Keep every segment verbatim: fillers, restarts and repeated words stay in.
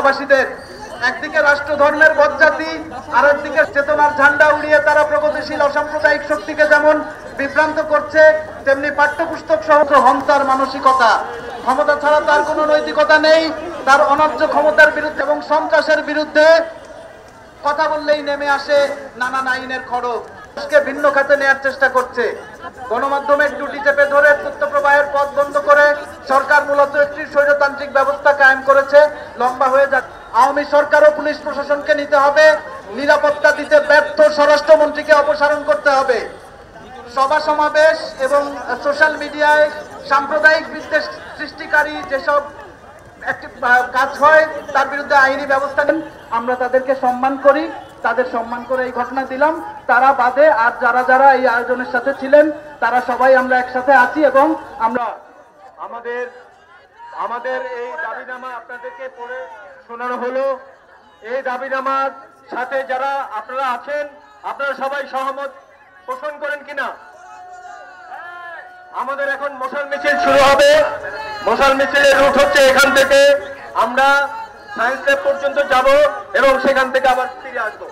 দেশবাসীদের। একদিকে রাষ্ট্র ধর্মের বজ্জাতি, আর একদিকে চেতনার ঝান্ডা উড়িয়ে তারা প্রগতিশীল অসাম্প্রদায়িক শক্তিকে যেমন বিভ্রান্ত করছে, তেমনি পাঠ্যপুস্তক সহ হন্তার মানসিকতা। ক্ষমতা ছাড়া তার কোনো নৈতিকতা নেই। তার অন্যায্য ক্ষমতার বিরুদ্ধে এবং সন্ত্রাসের বিরুদ্ধে কথা বললেই নেমে আসে নানান আইনের খড়গ। দেশকে ভিন্ন খাতে নেওয়ার চেষ্টা করছে। গণমাধ্যমের টুটি চেপে ধরে তথ্য প্রবাহের পথ বন্ধ করে সরকার মূলত একটি স্বৈরতান্ত্রিক ব্যবস্থা কায়েম করেছে। লম্বা হয়ে যাচ্ছে। আওয়ামী সরকার ও পুলিশ প্রশাসনকে নিতে হবে, নিরাপত্তা দিতে ব্যর্থ স্বরাষ্ট্রমন্ত্রীকে অপসারণ করতে হবে। সভা সমাবেশ এবং সোশ্যাল মিডিয়ায় সাম্প্রদায়িক বিদ্বেষ সৃষ্টিকারী যেসব একটি কাজ হয় তার বিরুদ্ধে আইনি ব্যবস্থা নেন। আমরা তাদেরকে সম্মান করি, তাদের সম্মান করে এই ঘটনা দিলাম। তারা বাদে আর যারা যারা এই আয়োজনের সাথে ছিলেন তারা সবাই আমরা একসাথে আছি এবং আমরা আমাদের আমাদের এই দাবিনামা আপনাদেরকে পড়ে শোনানো হলো। এই দাবিনামার সাথে যারা আপনারা আছেন আপনারা সবাই সহমত পোষণ করেন কিনা? আমাদের এখন মশাল মিছিল শুরু হবে। মশাল মিছিলের রুট হচ্ছে এখান থেকে আমরা সায়েন্স ল্যাব পর্যন্ত যাব এবং সেখান থেকে আবার ফিরে আসবো।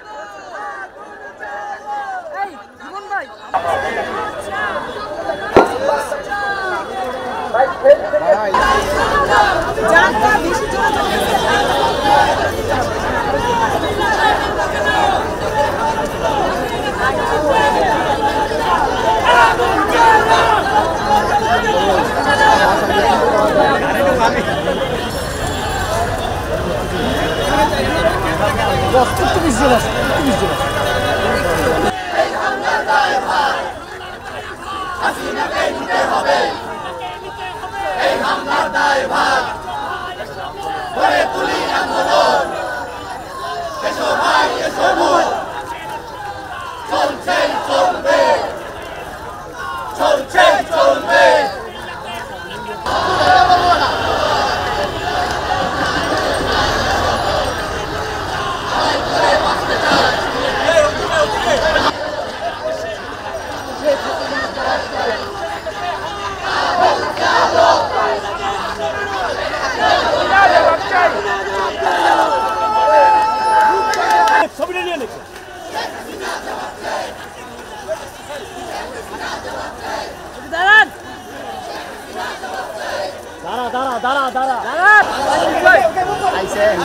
দাঁড়া দাঁড়া দাঁড়া দাঁড়া আইসেন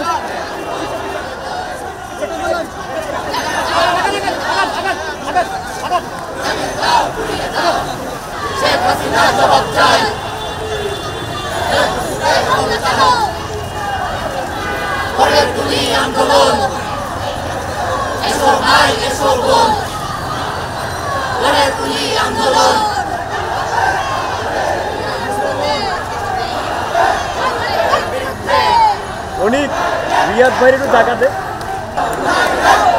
শেখ হাসিনা জবাব চাই। গড়ে তুলি আন্দোলন, এসো ভাই এসো বোন, গড়ে তুলি আন্দোলন। অনেক রিয়াদ ভাইয়ের একটু জায়গা দে।